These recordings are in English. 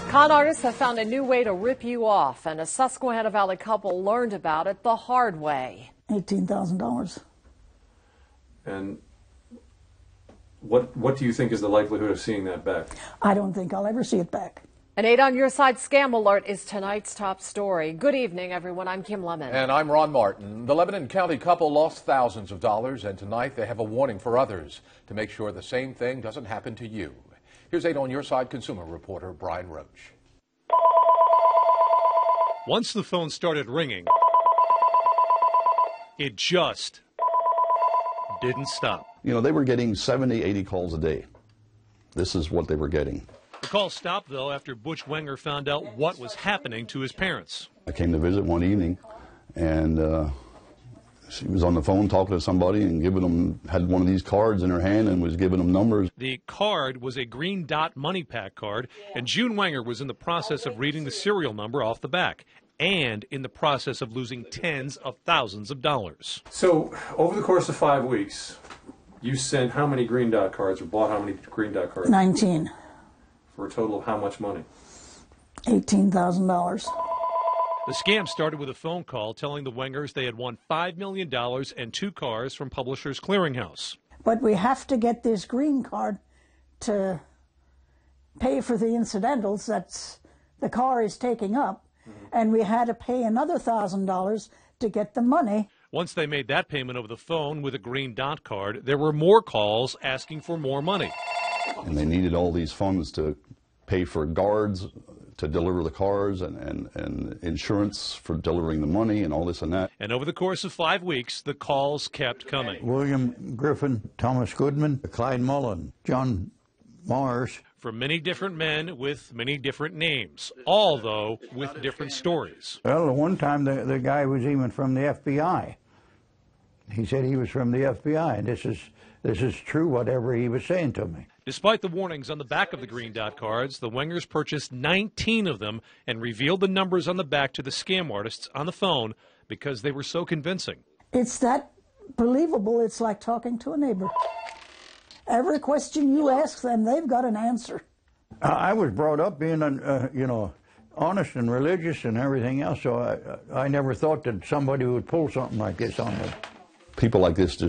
Con artists have found a new way to rip you off, and a Susquehanna Valley couple learned about it the hard way. $18,000. And what do you think is the likelihood of seeing that back? I don't think I'll ever see it back. An 8 on Your Side scam alert is tonight's top story. Good evening, everyone. I'm Kim Lemon. And I'm Ron Martin. The Lebanon County couple lost thousands of dollars, and tonight they have a warning for others to make sure the same thing doesn't happen to you. Here's 8 on Your Side consumer reporter Brian Roche. Once the phone started ringing, it just didn't stop. You know, they were getting 70, 80 calls a day. This is what they were getting. The call stopped, though, after Butch Wenger found out what was happening to his parents. I came to visit one evening, and she was on the phone talking to somebody and had one of these cards in her hand and was giving them numbers. The card was a Green Dot Money Pack card, and June Wenger was in the process of reading the serial number off the back and in the process of losing tens of thousands of dollars. So, over the course of 5 weeks, you sent how many Green Dot cards or bought how many Green Dot cards? 19. For a total of how much money? $18,000. The scam started with a phone call telling the Wengers they had won $5 million and 2 cars from Publishers Clearinghouse. But we have to get this green card to pay for the incidentals that the car is taking up, and we had to pay another $1,000 to get the money. Once they made that payment over the phone with a Green Dot card, there were more calls asking for more money. And they needed all these funds to pay for guards to deliver the cars and insurance for delivering the money and all this and that. And over the course of 5 weeks, the calls kept coming. William Griffin, Thomas Goodman, Clyde Mullen, John Mars. From many different men with many different names, all, though, with different stories. Well, the one time the guy was even from the FBI. He said he was from the FBI, and this is true, whatever he was saying to me. Despite the warnings on the back of the Green Dot cards, the Wengers purchased 19 of them and revealed the numbers on the back to the scam artists on the phone because they were so convincing. It's that believable, it's like talking to a neighbor. Every question you ask them, they've got an answer. I was brought up being, honest and religious and everything else, so I never thought that somebody would pull something like this on me. People like this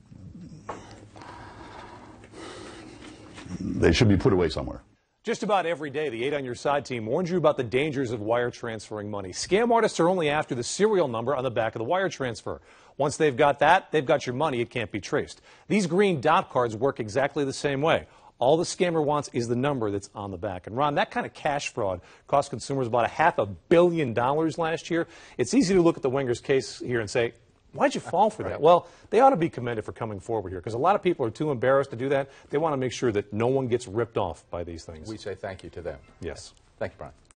they should be put away somewhere. Just about every day, the 8 on Your Side team warns you about the dangers of wire transferring money. Scam artists are only after the serial number on the back of the wire transfer. Once they've got that, they've got your money. It can't be traced. These Green Dot cards work exactly the same way. All the scammer wants is the number that's on the back. And Ron, that kind of cash fraud cost consumers about $500 million last year. It's easy to look at the Wengers case here and say, why'd you fall for that? Well, they ought to be commended for coming forward here because a lot of people are too embarrassed to do that. They want to make sure that no one gets ripped off by these things. We say thank you to them. Yes. Thank you, Brian.